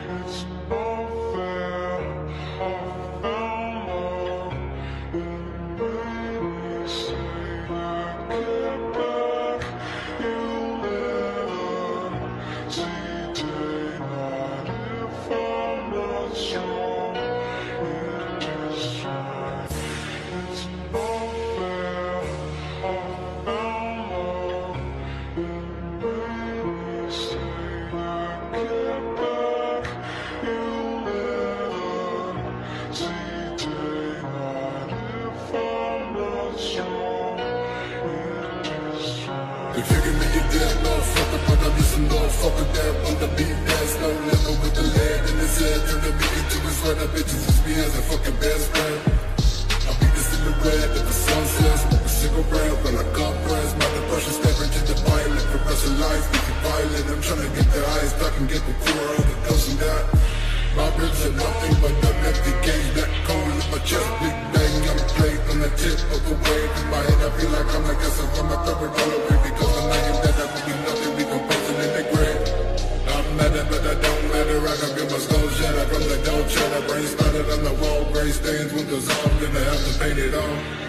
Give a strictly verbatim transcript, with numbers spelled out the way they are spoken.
They figure me a dead motherfucker, but I'm just a motherfucker that on the beat that's no level with the lead in his head. Turn the beat into his right, that bitches use me as a fucking bedspread. I beat this in the red at the sunset, smoke a cigarette while I got breath. My depression staring to the pilot, the rest of life, we can violent. I'm trying to get the eyes back and get the core out of those and that. My ribs are nothing but an empty cage, black coal in my chest, big bang, I'm played on the tip of the wave. In my head I feel like I'm like this, I'm from my third all the way, because when I am dead, I will be nothing, decomposing in the grave. I'm mad, but I don't matter, I can feel my skull shatter from the dough chatter. Brain splattered on the wall, gray stains, windows off, then I have to paint it on.